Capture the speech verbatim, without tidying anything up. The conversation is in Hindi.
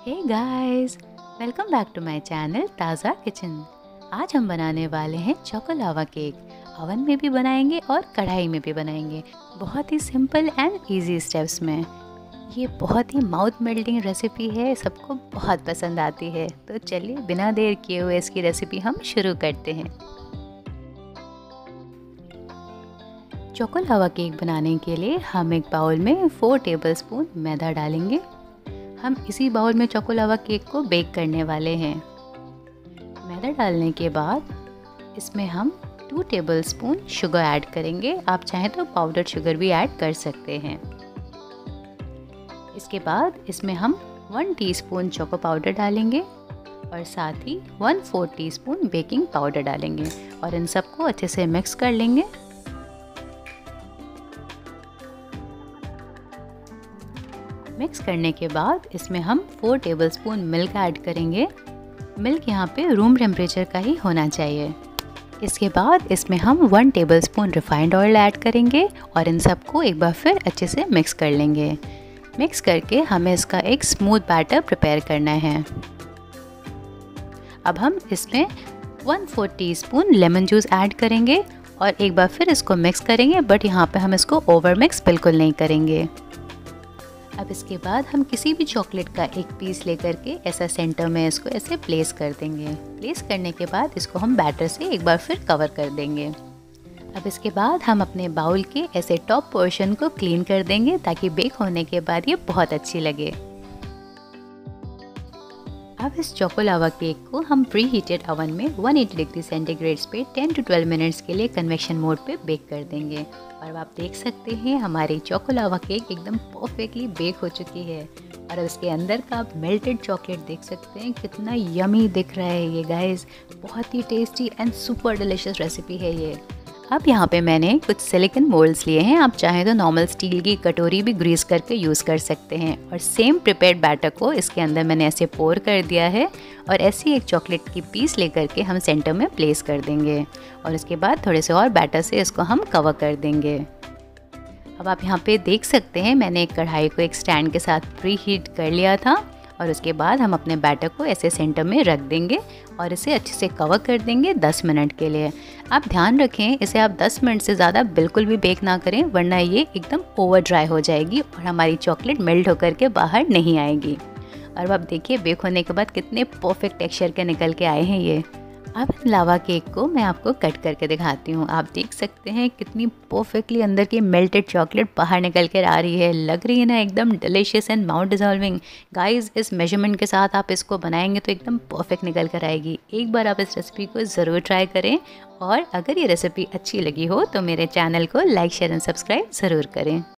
Hey guys, welcome back to my channel Taza kitchen. आज हम बनाने वाले हैं चोको लावा केक। ओवन में भी बनाएंगे और कढ़ाई में भी बनाएंगे, बहुत ही सिंपल एंड इजी स्टेप्स में। ये बहुत ही माउथ मेल्टिंग रेसिपी है, सबको बहुत पसंद आती है। तो चलिए बिना देर किए हुए इसकी रेसिपी हम शुरू करते हैं। चोको लावा केक बनाने के लिए हम एक बाउल में फोर टेबलस्पून मैदा डालेंगे। हम इसी बाउल में चोको लावा केक को बेक करने वाले हैं। मैदा डालने के बाद इसमें हम टू टेबलस्पून शुगर ऐड करेंगे। आप चाहें तो पाउडर शुगर भी ऐड कर सकते हैं। इसके बाद इसमें हम वन टीस्पून चोको पाउडर डालेंगे और साथ ही one fourth teaspoon baking powder डालेंगे और इन सबको अच्छे से मिक्स कर लेंगे। मिक्स करने के बाद इसमें हम फोर टेबलस्पून मिल्क ऐड करेंगे। मिल्क यहाँ पे रूम टेम्परेचर का ही होना चाहिए। इसके बाद इसमें हम one tablespoon refined oil add करेंगे और इन सबको एक बार फिर अच्छे से मिक्स कर लेंगे। मिक्स करके हमें इसका एक स्मूथ बैटर प्रिपेयर करना है। अब हम इसमें one fourth teaspoon lemon juice add करेंगे और एक बार फिर इसको मिक्स करेंगे, बट यहाँ पे हम इसको ओवर मिक्स बिल्कुल नहीं करेंगे। अब इसके बाद हम किसी भी चॉकलेट का एक पीस लेकर के ऐसा सेंटर में इसको ऐसे प्लेस कर देंगे। प्लेस करने के बाद इसको हम बैटर से एक बार फिर कवर कर देंगे। अब इसके बाद हम अपने बाउल के ऐसे टॉप पोर्शन को क्लीन कर देंगे ताकि बेक होने के बाद ये बहुत अच्छी लगे। अब इस चोको लावा केक को हम प्री हीटेड ओवन में वन एटी डिग्री सेंटीग्रेड पे टेन टू ट्वेल्व मिनट्स के लिए कन्वेक्शन मोड पे बेक कर देंगे। और आप देख सकते हैं हमारी चोको लावा केक एकदम परफेक्टली बेक हो चुकी है। और अब इसके अंदर का आप मेल्टेड चॉकलेट देख सकते हैं, कितना यमी दिख रहा है ये गाइस। बहुत ही tasty and super delicious recipe है ये। अब यहाँ पे मैंने कुछ सिलिकॉन मोल्ड्स लिए हैं। आप चाहें तो नॉर्मल स्टील की कटोरी भी ग्रीस करके यूज़ कर सकते हैं। और सेम प्रिपेयर्ड बैटर को इसके अंदर मैंने ऐसे पोर कर दिया है और ऐसी एक चॉकलेट की पीस लेकर के हम सेंटर में प्लेस कर देंगे और इसके बाद थोड़े से और बैटर से इसको हम कवर कर देंगे। अब आप यहाँ पे देख सकते हैं मैंने एक कढ़ाई को एक स्टैंड के साथ प्री हीट कर लिया था और उसके बाद हम अपने बैटर को ऐसे सेंटर में रख देंगे और इसे अच्छे से कवर कर देंगे दस मिनट के लिए। आप ध्यान रखें, इसे आप दस मिनट से ज़्यादा बिल्कुल भी बेक ना करें, वरना ये एकदम ओवर ड्राई हो जाएगी और हमारी चॉकलेट मेल्ट होकर के बाहर नहीं आएगी। और अब देखिए बेक होने के बाद कितने परफेक्ट टेक्सचर के निकल के आए हैं ये। अब लावा केक को मैं आपको कट करके दिखाती हूँ। आप देख सकते हैं कितनी परफेक्टली अंदर की मेल्टेड चॉकलेट बाहर निकल कर आ रही है। लग रही है ना एकदम delicious and mouth dissolving. Guys, इस मेजरमेंट के साथ आप इसको बनाएंगे तो एकदम परफेक्ट निकल कर आएगी। एक बार आप इस रेसिपी को ज़रूर ट्राई करें और अगर ये रेसिपी अच्छी लगी हो तो मेरे चैनल को लाइक शेयर एंड सब्सक्राइब ज़रूर करें।